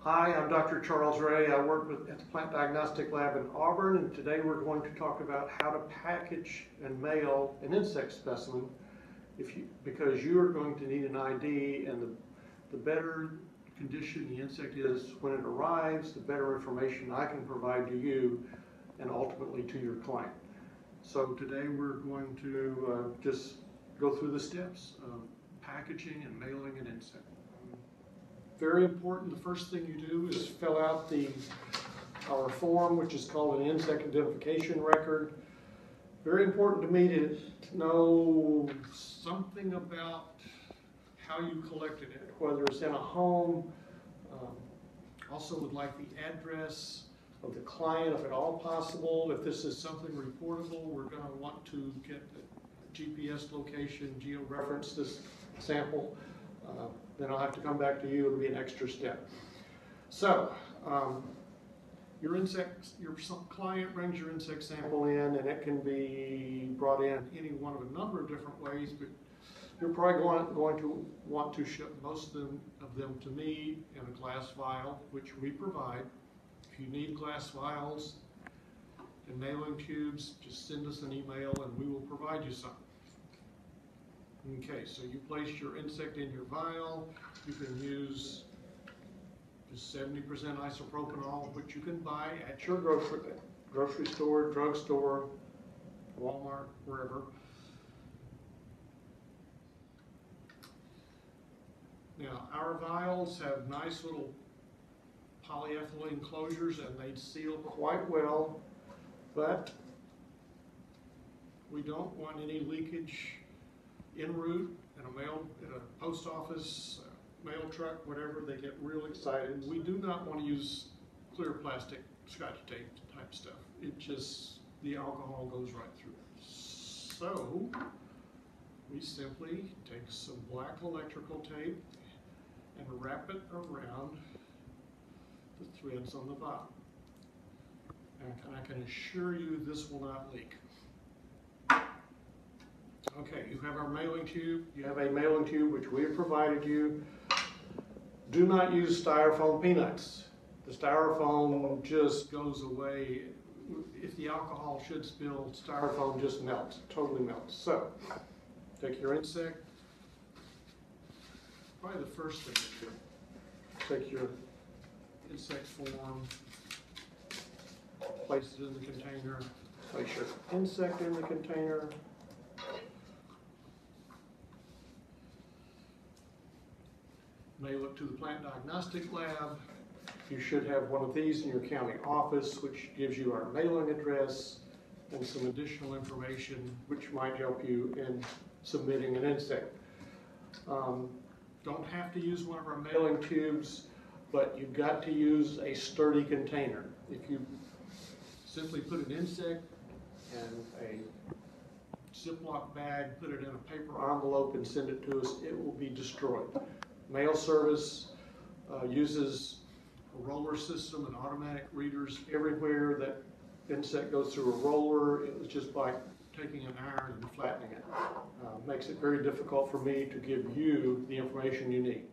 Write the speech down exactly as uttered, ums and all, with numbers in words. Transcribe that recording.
Hi, I'm Doctor Charles Ray. I work with, at the Plant Diagnostic Lab in Auburn, and today we're going to talk about how to package and mail an insect specimen if you, because you are going to need an I D, and the, the better condition the insect is when it arrives, the better information I can provide to you and ultimately to your client. So today we're going to uh, just go through the steps of packaging and mailing an insect. Very important, the first thing you do is fill out the our form, which is called an insect identification record. Very important to me to know something about how you collected it, whether it's in a home. Um, also would like the address of the client, if at all possible. If this is something reportable, we're going to want to get the G P S location, geo-reference this sample. Uh, then I'll have to come back to you. It'll be an extra step. So, um, your insect, your client brings your insect sample in, and it can be brought in any one of a number of different ways, but you're probably going, going to want to ship most of them, of them to me in a glass vial, which we provide. If you need glass vials and mailing tubes, just send us an email and we will provide you some. Okay, so you place your insect in your vial. You can use just seventy percent isopropanol, which you can buy at your grocery, grocery store, drugstore, Walmart, wherever. Now, our vials have nice little polyethylene closures and they seal quite well, but we don't want any leakage en route in a mail, in a post office, uh, mail truck, whatever. They get real excited. We do not want to use clear plastic scotch tape type stuff. It just, the alcohol goes right through it. So we simply take some black electrical tape and wrap it around the threads on the bottom. And I can assure you this will not leak. Okay, you have our mailing tube. You have a mailing tube which we have provided you. Do not use styrofoam peanuts. The styrofoam just goes away. If the alcohol should spill, styrofoam just melts, totally melts. So, take your insect. Probably the first thing to do. Take your insect form, place it in the container, place your insect in the container. Mail it to the Plant Diagnostic Lab. You should have one of these in your county office, which gives you our mailing address and some additional information which might help you in submitting an insect. Um, don't have to use one of our mailing tubes, but you've got to use a sturdy container. If you simply put an insect in a Ziploc bag, put it in a paper envelope and send it to us, it will be destroyed. Mail service uh, uses a roller system and automatic readers everywhere. That insect goes through a roller. It was just like taking an iron and flattening it. Uh, makes it very difficult for me to give you the information you need.